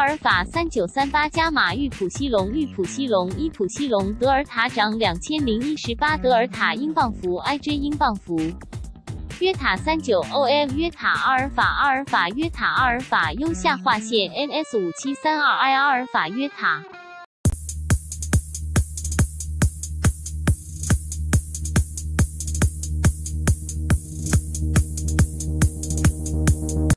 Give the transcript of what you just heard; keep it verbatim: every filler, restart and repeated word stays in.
尔法三九三八加码玉普西龙玉普西龙伊普西龙德尔塔涨两千零一十八德尔塔英镑幅 I J 英镑幅。约塔三九 O M 约塔阿尔法阿尔法约塔阿尔法 U 下划线 N S 五七三二 I 阿尔法约塔。